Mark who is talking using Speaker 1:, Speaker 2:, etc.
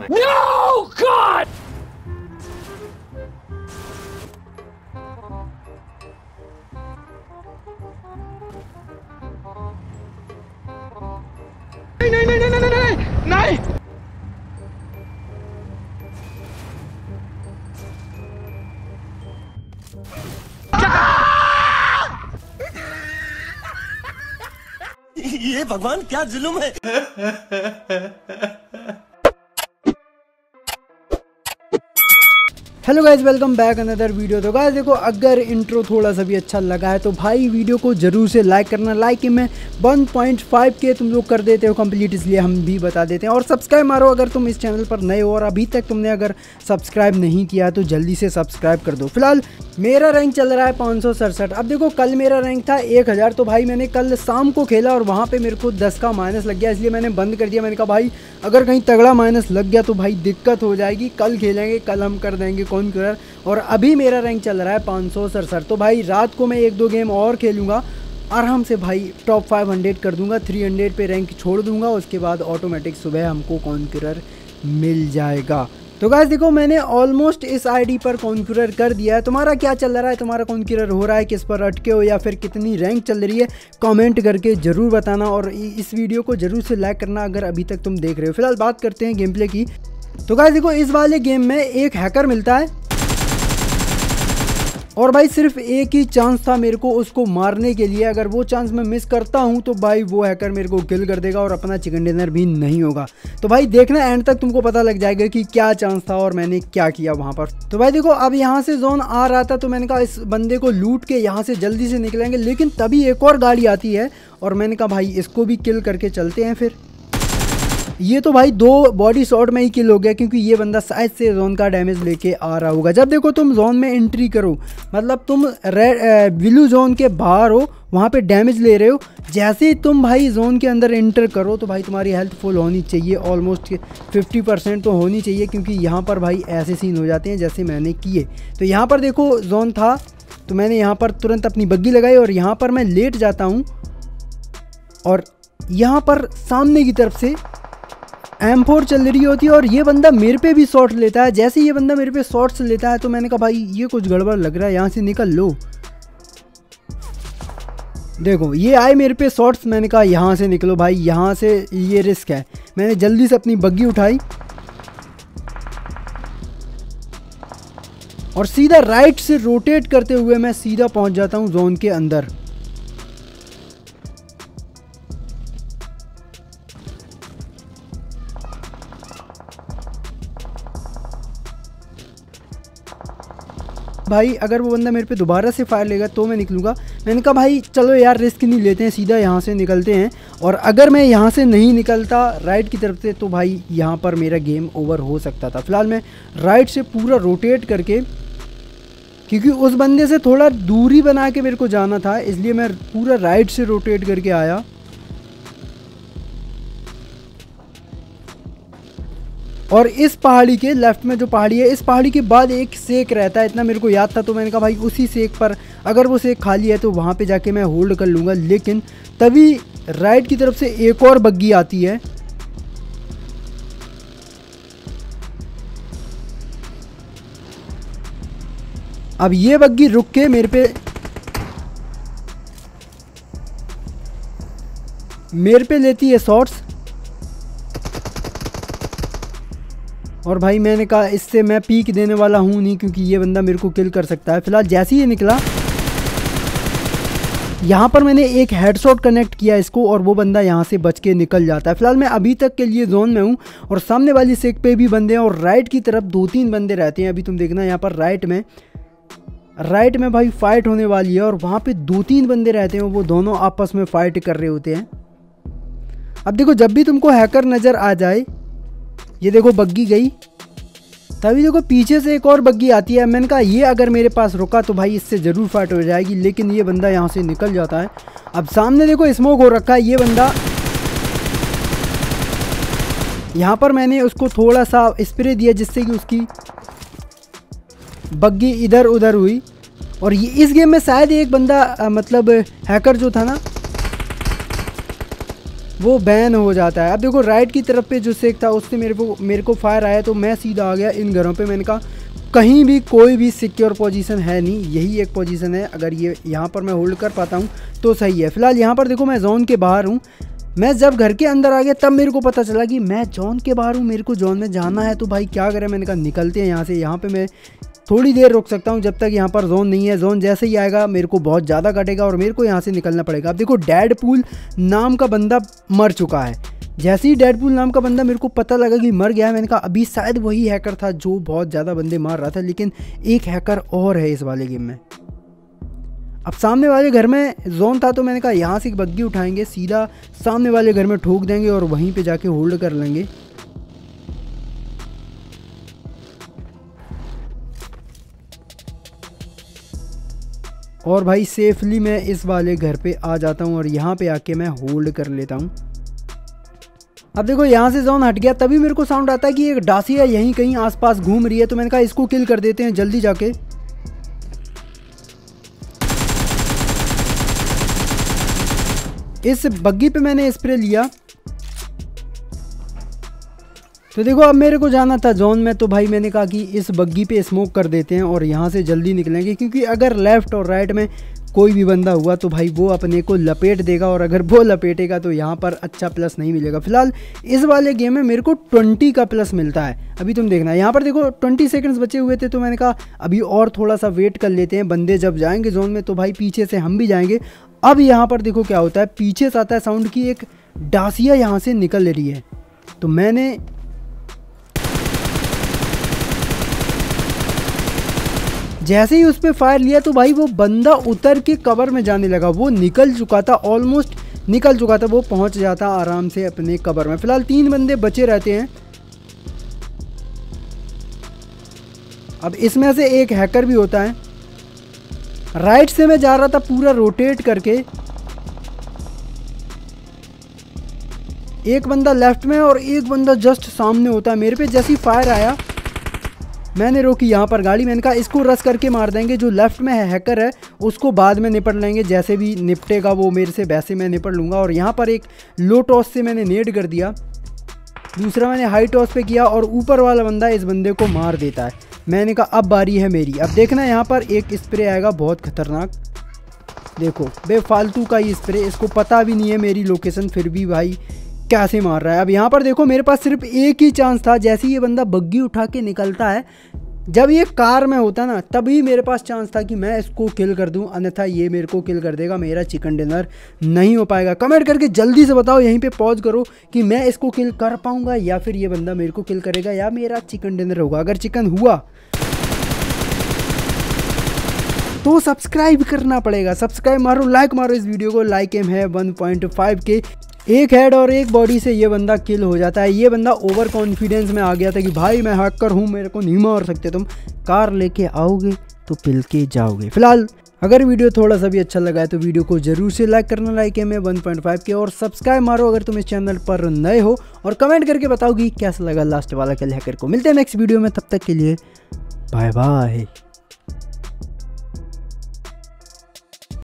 Speaker 1: मैं।
Speaker 2: No God!
Speaker 1: नहीं नहीं नहीं नहीं नहीं नहीं नहीं।
Speaker 3: ये भगवान क्या जुल्म है।
Speaker 4: Hello guys, welcome back another video. तो गाइज देखो, अगर इंट्रो थोड़ा सा भी अच्छा लगा है तो भाई वीडियो को जरूर से लाइक करना। लाइक में 1.5 के तुम लोग कर देते हो कंप्लीट, इसलिए हम भी बता देते हैं। और सब्सक्राइब मारो अगर तुम इस चैनल पर नए हो और अभी तक तुमने अगर सब्सक्राइब नहीं किया तो जल्दी से सब्सक्राइब कर दो। फिलहाल मेरा रैंक चल रहा है 567। अब देखो, कल मेरा रैंक था 1000। तो भाई मैंने कल शाम को खेला और वहाँ पर मेरे को 10 का माइनस लग गया, इसलिए मैंने बंद कर दिया। मैंने कहा भाई अगर कहीं तगड़ा माइनस लग गया तो भाई दिक्कत हो जाएगी, कल खेलेंगे, कल हम कर देंगे कॉन्करर। और अभी मेरा रैंक चल रहा है 567। तो भाई रात को मैं 1-2 गेम और खेलूंगा, आराम से भाई टॉप 500 कर दूंगा, 300 पे रैंक छोड़ दूंगा। उसके बाद ऑटोमेटिक सुबह हमको कॉन्करर मिल जाएगा। तो गाइस देखो, मैंने ऑलमोस्ट इस आईडी पर कॉन्करर कर दिया है। तुम्हारा क्या चल रहा है? तुम्हारा कॉन्करर हो रहा है? किस पर अटके हो या फिर कितनी रैंक चल रही है? कमेंट करके ज़रूर बताना और इस वीडियो को ज़रूर से लाइक करना अगर अभी तक तुम देख रहे हो। फिलहाल बात करते हैं गेम प्ले की। तो गाइस देखो, इस वाले गेम में एक हैकर मिलता है और भाई सिर्फ एक ही चांस था मेरे को उसको मारने के लिए। अगर वो चांस मैं मिस करता हूं तो भाई वो हैकर मेरे को किल कर देगा और अपना चिकन डिनर भी नहीं होगा। तो भाई देखना, एंड तक तुमको पता लग जाएगा कि क्या चांस था और मैंने क्या किया वहां पर। तो भाई देखो, अब यहाँ से जोन आ रहा था तो मैंने कहा इस बंदे को लूट के यहाँ से जल्दी से निकलेंगे, लेकिन तभी एक और गाड़ी आती है और मैंने कहा भाई इसको भी किल करके चलते हैं। फिर ये तो भाई 2 बॉडी शॉट में ही किल हो गया, क्योंकि ये बंदा शायद से जोन का डैमेज लेके आ रहा होगा। जब देखो तुम जोन में एंट्री करो, मतलब तुम ब्लू जोन के बाहर हो, वहाँ पे डैमेज ले रहे हो, जैसे ही तुम भाई जोन के अंदर एंटर करो तो भाई तुम्हारी हेल्थ फुल होनी चाहिए, ऑलमोस्ट 50% तो होनी चाहिए, क्योंकि यहाँ पर भाई ऐसे सीन हो जाते हैं जैसे मैंने किए। तो यहाँ पर देखो जोन था तो मैंने यहाँ पर तुरंत अपनी बग्गी लगाई और यहाँ पर मैं लेट जाता हूँ और यहाँ पर सामने की तरफ से M4 चल रही होती है और ये बंदा मेरे पे भी शॉट लेता है। जैसे ये बंदा मेरे पे शॉट्स लेता है तो मैंने कहा भाई ये कुछ गड़बड़ लग रहा है, यहाँ से निकल लो। देखो ये आए मेरे पे शॉट्स, मैंने कहा यहाँ से निकलो भाई, यहाँ से ये रिस्क है। मैंने जल्दी से अपनी बग्गी उठाई और सीधा राइट से रोटेट करते हुए मैं सीधा पहुँच जाता हूँ जोन के अंदर। भाई अगर वो बंदा मेरे पे दोबारा से फायर लेगा तो मैं निकलूँगा। मैंने कहा भाई चलो यार रिस्क नहीं लेते हैं, सीधा यहाँ से निकलते हैं। और अगर मैं यहाँ से नहीं निकलता राइट की तरफ से तो भाई यहाँ पर मेरा गेम ओवर हो सकता था। फिलहाल मैं राइट से पूरा रोटेट करके, क्योंकि उस बंदे से थोड़ा दूरी बना के मेरे को जाना था, इसलिए मैं पूरा राइट से रोटेट करके आया। और इस पहाड़ी के लेफ्ट में जो पहाड़ी है, इस पहाड़ी के बाद एक सेक रहता है, इतना मेरे को याद था। तो मैंने कहा भाई उसी सेक पर अगर वो सेक खाली है तो वहाँ पे जाके मैं होल्ड कर लूँगा। लेकिन तभी राइट की तरफ से एक और बग्गी आती है। अब ये बग्गी रुक के मेरे पे लेती है शॉट्स और भाई मैंने कहा इससे मैं पीक देने वाला हूँ नहीं, क्योंकि ये बंदा मेरे को किल कर सकता है। फिलहाल जैसे ही ये निकला यहाँ पर मैंने एक हेडशॉट कनेक्ट किया इसको और वो बंदा यहाँ से बच के निकल जाता है। फिलहाल मैं अभी तक के लिए जोन में हूँ और सामने वाली सेक पे भी बंदे हैं और राइट की तरफ 2-3 बंदे रहते हैं। अभी तुम देखना यहाँ पर राइट में भाई फाइट होने वाली है और वहाँ पे 2-3 बंदे रहते हैं, वो दोनों आपस में फाइट कर रहे होते हैं। अब देखो, जब भी तुमको हैकर नज़र आ जाए, ये देखो बग्गी गई, तभी देखो पीछे से एक और बग्गी आती है। मैंने कहा ये अगर मेरे पास रुका तो भाई इससे ज़रूर फाइट हो जाएगी, लेकिन ये बंदा यहाँ से निकल जाता है। अब सामने देखो स्मोक हो रखा है, ये बंदा, यहाँ पर मैंने उसको थोड़ा सा स्प्रे दिया जिससे कि उसकी बग्गी इधर उधर हुई। और ये इस गेम में शायद एक बंदा मतलब हैकर जो था ना, वो बैन हो जाता है। अब देखो राइट की तरफ पे जो सेक था उससे मेरे को फायर आया तो मैं सीधा आ गया इन घरों पे। मैंने कहा कहीं भी कोई भी सिक्योर पोजीशन है नहीं, यही एक पोजीशन है, अगर ये यहाँ पर मैं होल्ड कर पाता हूँ तो सही है। फिलहाल यहाँ पर देखो मैं जोन के बाहर हूँ। मैं जब घर के अंदर आ गया तब मेरे को पता चला कि मैं जोन के बाहर हूँ, मेरे को जोन में जाना है। तो भाई क्या करें, मैंने कहा निकलते हैं यहाँ से। यहाँ पे मैं थोड़ी देर रुक सकता हूँ जब तक यहाँ पर जोन नहीं है। जोन जैसे ही आएगा मेरे को बहुत ज़्यादा कटेगा और मेरे को यहाँ से निकलना पड़ेगा। अब देखो डेडपूल नाम का बंदा मर चुका है। जैसे ही डेडपूल नाम का बंदा मेरे को पता लगा कि मर गया है, मैंने कहा अभी शायद वही हैकर था जो बहुत ज़्यादा बंदे मार रहा था, लेकिन एक हैकर और है इस वाले गेम में। अब सामने वाले घर में जोन था तो मैंने कहा यहाँ से एक बग्गी उठाएंगे, सीधा सामने वाले घर में ठोक देंगे और वहीं पे जाके होल्ड कर लेंगे। और भाई सेफली मैं इस वाले घर पे आ जाता हूँ और यहाँ पे आके मैं होल्ड कर लेता हूँ। अब देखो यहाँ से जोन हट गया, तभी मेरे को साउंड आता है कि एक डासिया यहीं कहीं आसपास घूम रही है। तो मैंने कहा इसको किल कर देते हैं जल्दी जाके। इस बग्गी पे मैंने स्प्रे लिया। तो देखो अब मेरे को जाना था जोन में, तो भाई मैंने कहा कि इस बग्गी पे स्मोक कर देते हैं और यहाँ से जल्दी निकलेंगे, क्योंकि अगर लेफ़्ट और राइट में कोई भी बंदा हुआ तो भाई वो अपने को लपेट देगा, और अगर वो लपेटेगा तो यहाँ पर अच्छा प्लस नहीं मिलेगा। फिलहाल इस वाले गेम में मेरे को 20 का प्लस मिलता है। अभी तुम देखना यहाँ पर देखो 20 सेकंड्स बचे हुए थे, तो मैंने कहा अभी और थोड़ा सा वेट कर लेते हैं। बंदे जब जाएंगे जोन में तो भाई पीछे से हम भी जाएंगे। अब यहाँ पर देखो क्या होता है, पीछे से आता है साउंड की एक डासिया यहाँ से निकल रही है। तो मैंने जैसे ही उस पर फायर लिया तो भाई वो बंदा उतर के कवर में जाने लगा। वो निकल चुका था, ऑलमोस्ट निकल चुका था, वो पहुंच जाता आराम से अपने कवर में। फिलहाल 3 बंदे बचे रहते हैं। अब इसमें से एक हैकर भी होता है। राइट से मैं जा रहा था पूरा रोटेट करके, एक बंदा लेफ्ट में और एक बंदा जस्ट सामने होता है। मेरे पे जैसी फायर आया मैंने रोकी यहाँ पर गाड़ी। मैंने कहा इसको रश करके मार देंगे, जो लेफ्ट में है हैकर है उसको बाद में निपट लेंगे, जैसे भी निपटेगा वो मेरे से वैसे मैं निपट लूँगा। और यहाँ पर एक लो टॉस से मैंने नेड कर दिया, दूसरा मैंने हाई टॉस पे किया और ऊपर वाला बंदा इस बंदे को मार देता है। मैंने कहा अब बारी है मेरी। अब देखना यहाँ पर एक स्प्रे आएगा बहुत खतरनाक, देखो बेफालतू का ये स्प्रे, इसको पता भी नहीं है मेरी लोकेशन, फिर भी भाई कैसे मार रहा है। अब यहाँ पर देखो मेरे पास सिर्फ एक ही चांस था। जैसे ही ये बंदा बग्गी उठा के निकलता है, जब ये कार में होता ना तभी मेरे पास चांस था कि मैं इसको किल कर दूं, अन्यथा ये मेरे को किल कर देगा, मेरा चिकन डिनर नहीं हो पाएगा। कमेंट करके जल्दी से बताओ, यहीं पे पॉज करो कि मैं इसको किल कर पाऊंगा या फिर ये बंदा मेरे को किल करेगा या मेरा चिकन डिनर होगा। अगर चिकन हुआ तो सब्सक्राइब करना पड़ेगा, सब्सक्राइब मारो, लाइक मारो इस वीडियो को। लाइक एम है 1.5 के। एक हेड और एक बॉडी से ये बंदा किल हो जाता है। ये बंदा ओवर कॉन्फिडेंस में आ गया था कि भाई मैं हैकर हूँ, मेरे को नहीं मार सकते तुम, कार लेके आओगे तो पिल के जाओगे। फिलहाल अगर वीडियो थोड़ा सा भी अच्छा लगा है तो वीडियो को जरूर से लाइक करना, लाइक है मैं 1.5 के, और सब्सक्राइब मारो अगर तुम इस चैनल पर नए हो, और कमेंट करके बताओ कि कैसा लगा लास्ट वाला किल हैकर को। मिलते हैं नेक्स्ट वीडियो में, तब तक के लिए बाय बाय।